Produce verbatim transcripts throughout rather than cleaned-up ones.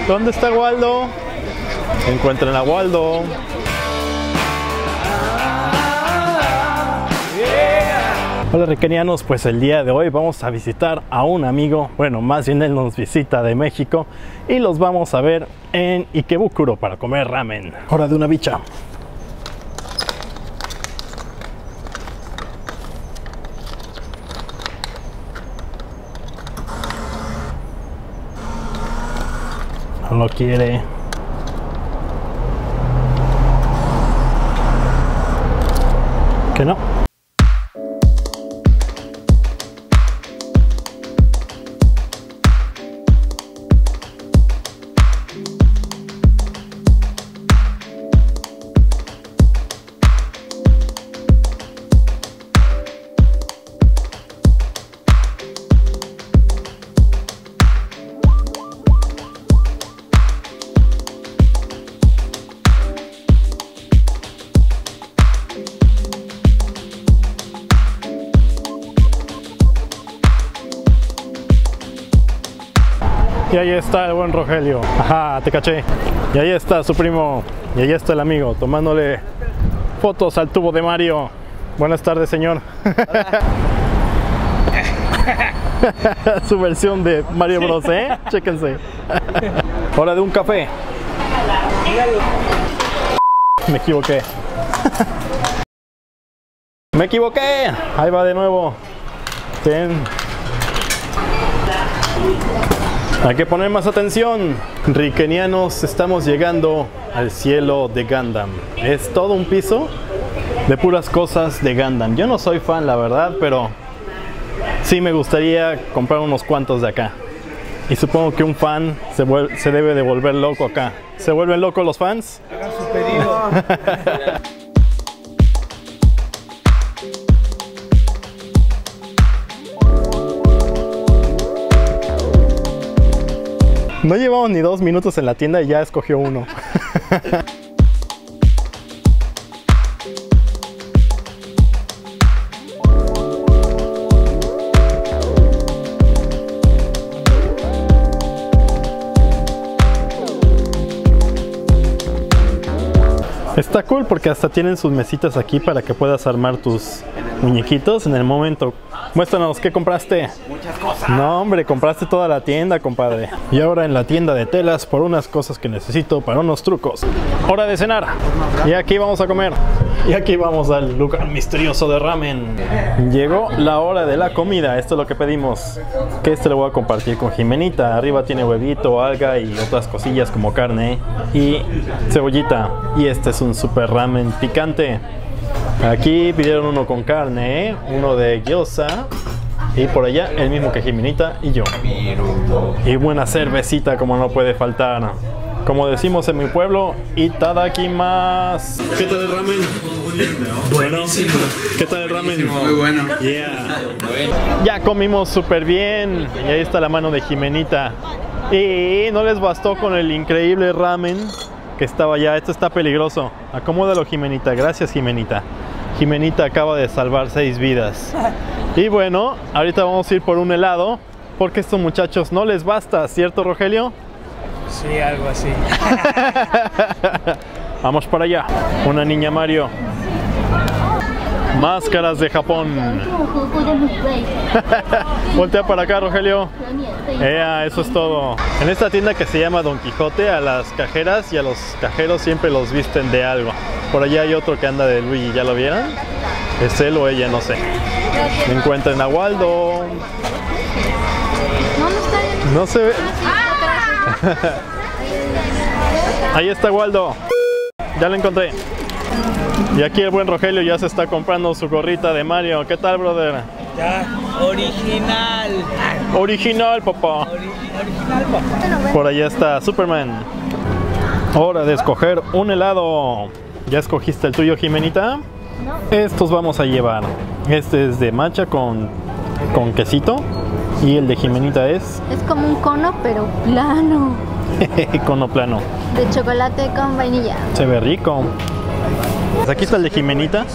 ¿Dónde está Waldo? Encuentren a Waldo. Hola riquenianos, pues el día de hoy vamos a visitar a un amigo, bueno, más bien él nos visita de México y los vamos a ver en Ikebukuro para comer ramen. Hora de una bicha. No lo quiere. Que no. Y ahí está el buen Rogelio. Ajá, te caché. Y ahí está su primo. Y ahí está el amigo tomándole fotos al tubo de Mario. Buenas tardes, señor. Su versión de Mario Bros, ¿eh? Chéquense. Hora de un café. Me equivoqué. Me equivoqué. Ahí va de nuevo. Ten. Hay que poner más atención. Riquenianos, estamos llegando al cielo de Gundam. Es todo un piso de puras cosas de Gundam. Yo no soy fan, la verdad, pero sí me gustaría comprar unos cuantos de acá. Y supongo que un fan se, vuelve, se debe de volver loco acá. ¿Se vuelven locos los fans? Hagan su pedido. No llevamos ni dos minutos en la tienda y ya escogió uno. Está cool porque hasta tienen sus mesitas aquí para que puedas armar tus muñequitos en el momento. Muéstranos, ¿qué compraste? Muchas cosas. No, hombre, compraste toda la tienda, compadre. Y ahora en la tienda de telas por unas cosas que necesito para unos trucos. Hora de cenar. Y aquí vamos a comer. Y aquí vamos al lugar misterioso de ramen. Llegó la hora de la comida. Esto es lo que pedimos. Que este lo voy a compartir con Jimenita. Arriba tiene huevito, alga y otras cosillas como carne y cebollita. Y este es un super ramen picante. Aquí pidieron uno con carne, ¿eh? Uno de gyoza y por allá el mismo que Jimenita y yo. Y buena cervecita como no puede faltar. Como decimos en mi pueblo, itadakimasu. ¿Qué tal el ramen? Buenísimo. ¿Qué tal el ramen? Muy bueno. Yeah. Ya comimos súper bien y ahí está la mano de Jimenita. Y no les bastó con el increíble ramen que estaba allá. Esto está peligroso. Acomódalo, Jimenita. Gracias, Jimenita. Jimenita acaba de salvar seis vidas. Y bueno, ahorita vamos a ir por un helado porque a estos muchachos no les basta, ¿cierto, Rogelio? Sí, algo así. Vamos para allá. Una niña Mario. Máscaras de Japón. Voltea para acá, Rogelio. Ea, eso es todo. En esta tienda que se llama Don Quijote, a las cajeras y a los cajeros siempre los visten de algo. Por allá hay otro que anda de Luigi, ¿ya lo vieron? Es él o ella, no sé. Me encuentran a Waldo. No se ve. Ahí está Waldo. Ya lo encontré. Y aquí el buen Rogelio ya se está comprando su gorrita de Mario. ¿Qué tal, brother? Ya, original. Original, papá. Ori original, papá. Por allá está Superman. Hora de escoger un helado. ¿Ya escogiste el tuyo, Jimenita? No. Estos vamos a llevar. Este es de matcha con, con quesito. Y el de Jimenita es... Es como un cono, pero plano. cono plano. De chocolate con vainilla. Se ve rico. Pues aquí está el de Jimenita.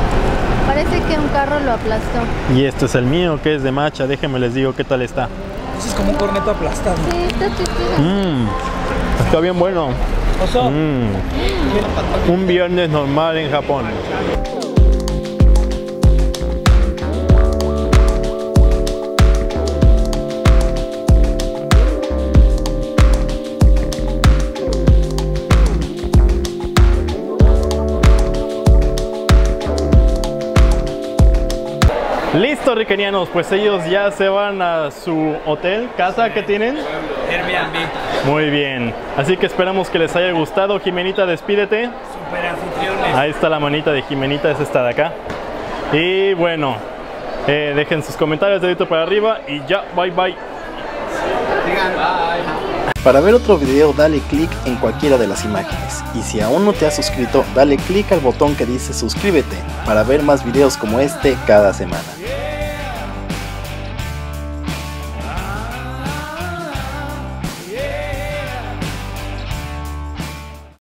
Parece que un carro lo aplastó. Y este es el mío, que es de matcha. Déjenme les digo qué tal está. Ese es como un corneto aplastado. Sí, está chistoso. Mmm, está bien bueno. Oso. Mm, un viernes normal en Japón. Listo, riquenianos, pues ellos ya se van a su hotel, casa que tienen. Airbnb. Muy bien, así que esperamos que les haya gustado. Jimenita, despídete. Super anfitriones. Ahí está la manita de Jimenita, es esta de acá. Y bueno, eh, dejen sus comentarios, dedito para arriba y ya, bye bye. Para ver otro video dale clic en cualquiera de las imágenes y si aún no te has suscrito dale clic al botón que dice suscríbete para ver más videos como este cada semana.